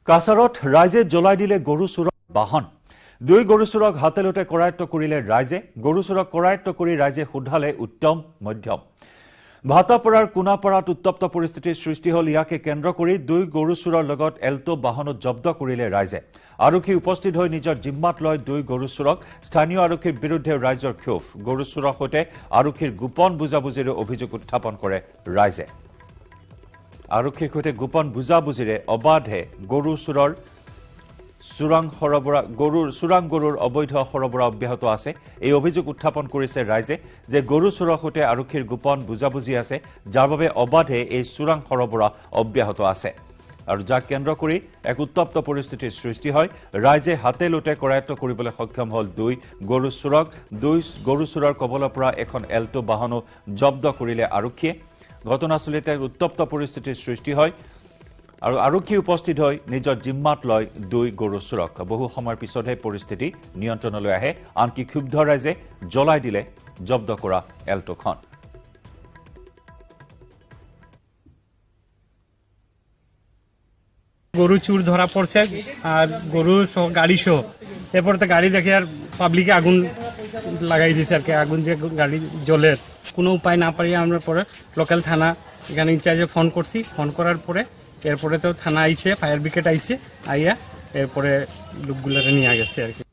কাছাৰত ৰাইজে জ্বলাই দিলে গৰু চোৰৰ বাহন। দুই গৰু চোৰক হাতেলোতে কৰায়ত্ব কৰিলে ৰাইজে। গৰু চোৰক কৰায়ত্ব কৰি ৰাইজে সোধালে উত্তম মধ্যম। ভাটাপাৰাৰ কোনাপাৰাত উত্তপ্ত পৰিস্থিতিৰ সৃষ্টি হ'ল। ইয়াকে কেন্দ্ৰ কৰি দুই গৰু চোৰৰ লগত এল্টো বাহনত জব্দ কৰিলে ৰাইজে। আৰক্ষী উপস্থিত হৈ নিজৰ জিম্মাত লয় দুই গৰু চোৰক। স্থানীয় আৰক্ষীৰ বিৰুদ্ধে ৰাইজৰ ক্ষোভ। গৰু চোৰৰ সৈতে আৰক্ষীৰ গোপন বুজাবুজিৰে অভিযোগ উত্থাপন কৰে ৰাইজে। আৰক্ষীৰ সৈতে গোপন বুজাবুজিৰে অবাধে গৰু চোৰৰ চোৰাং গৰুৰ অবৈধ সৰবৰাহ অব্যাহত আছে। এই অভিযোগ উত্থাপন কৰিছে ৰাইজে যে গৰু চোৰৰ সৈতে আৰক্ষীৰ গোপন বুজাবুজি আছে, যাৰ বাবে অবাধে এই চোৰাং সৰবৰাহ অব্যাহত আছে। আৰু যাক কেন্দ্ৰ কৰি এক উত্তপ্ত পৰিস্থিতিৰ সৃষ্টি হয়। ৰাইজে হাতে লোটে কৰায়ত্ব কৰিবলৈ সক্ষম হ'ল দুই গৰু চোৰক। দুই গৰু চোৰৰ কবলৰ পৰা এখন এল্টো বাহনো জব্দ কৰিলে আৰক্ষীয়ে। ঘটনাস্থলীতে উত্তপ্ত পৰিস্থিতিৰ সৃষ্টি হয় আৰু আৰক্ষী উপস্থিত হৈ নিজৰ জিম্মাত লয় দুই গৰু চোৰক। বহু সময়ৰ পিছতহে পৰিস্থিতি নিয়ন্ত্ৰণলৈ আহে। আনকি ক্ষুব্ধ ৰাইজে জ্বলাই দিলে জব্দ কৰা এল্টোখন। গরু চুর ধরা পড়ছে আর গরু সহ গাড়ি সহ। এরপরে তো গাড়ি দেখে আর পাবলিকে আগুন লাগাই দিয়েছে আর কি। আগুন দিয়ে গাড়ি জ্বলে। কোনো উপায় না পারিয়ে আমরা পরে লোকাল থানা এখানে ইনচার্জে ফোন করছি। ফোন করার পরে এরপরে তো থানা আইছে, ফায়ার ব্রিগেড আইছে, আইয়া এরপরে লোকগুলোকে নিয়ে গেছে আর কি।